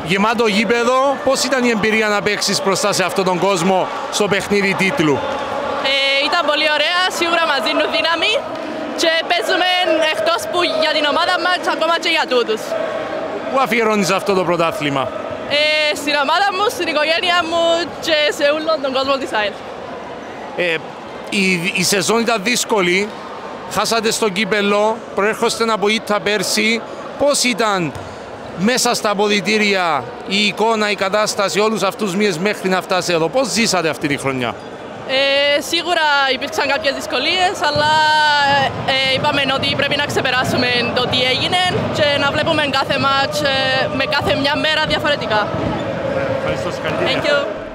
Γεμάτο γήπεδο, πώς ήταν η εμπειρία να παίξεις μπροστά σε αυτόν τον κόσμο στο παιχνίδι τίτλου? Ήταν πολύ ωραία, σίγουρα μας δίνουν δύναμη και παίζουμε εκτός που για την ομάδα μας, ακόμα και για τούτους. Πού αφιερώνεις αυτό το πρωτάθλημα? Στην ομάδα μου, στην οικογένεια μου και σε όλον τον κόσμο της ΑΕΛ. Η σεζόν ήταν δύσκολη, χάσατε στο κύπελλο, προέρχεστε από ήττα πέρσι. Πώς ήταν μέσα στα αποδυτήρια η εικόνα, η κατάσταση όλους αυτούς τους μήνες μέχρι να φτάσει εδώ? Πώς ζήσατε αυτή τη χρονιά? Σίγουρα υπήρξαν κάποιες δυσκολίες, αλλά είπαμε ότι πρέπει να ξεπεράσουμε το τι έγινε και να βλέπουμε κάθε μάτς με κάθε μια μέρα διαφορετικά. Ευχαριστώ. Thank you.